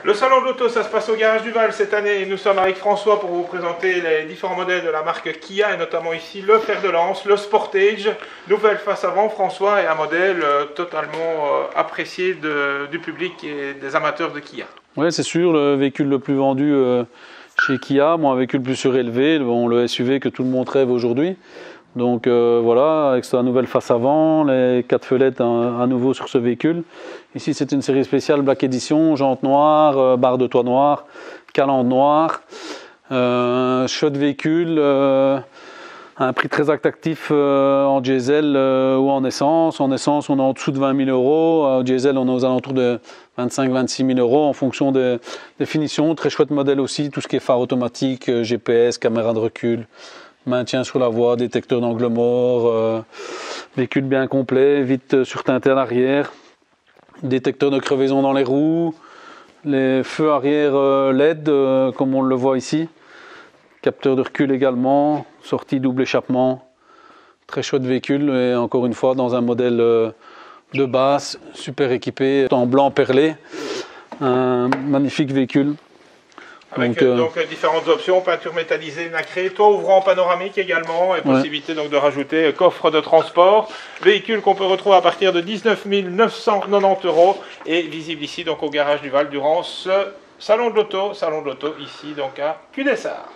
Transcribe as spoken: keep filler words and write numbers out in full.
Le salon de l'auto, ça se passe au Garage du Val cette année. Nous sommes avec François pour vous présenter les différents modèles de la marque Kia et notamment ici le fer de lance, le Sportage, nouvelle face avant François et un modèle euh, totalement euh, apprécié de, du public et des amateurs de Kia. Oui, c'est sûr, le véhicule le plus vendu euh, chez Kia, bon, un véhicule plus surélevé, bon, le S U V que tout le monde rêve aujourd'hui. Donc euh, voilà, avec sa nouvelle face avant, les quatre fenêtres à, à nouveau sur ce véhicule. Ici c'est une série spéciale Black Edition, jantes noires, euh, barre de toit noire, calandre noire, euh, chouette véhicule, euh, un prix très attractif euh, en diesel euh, ou en essence. En essence on est en dessous de vingt mille euros, en diesel on est aux alentours de vingt-cinq à vingt-six mille euros en fonction des, des finitions. Très chouette modèle aussi, tout ce qui est phare automatique, euh, G P S, caméra de recul. Maintien sur la voie, détecteur d'angle mort, euh, véhicule bien complet, vite surteinté à l'arrière, détecteur de crevaison dans les roues, les feux arrière euh, L E D euh, comme on le voit ici, capteur de recul également, sortie double échappement, très chouette véhicule et encore une fois dans un modèle euh, de base, super équipé, en blanc perlé, un magnifique véhicule. Avec donc, euh, donc, différentes options, peinture métallisée, nacrée, toit ouvrant panoramique également, et possibilité ouais. donc de rajouter coffre de transport. Véhicule qu'on peut retrouver à partir de dix-neuf mille neuf cent quatre-vingt-dix euros et visible ici donc au Garage du Val durant ce salon de l'auto, salon de l'auto ici donc à Cudessart.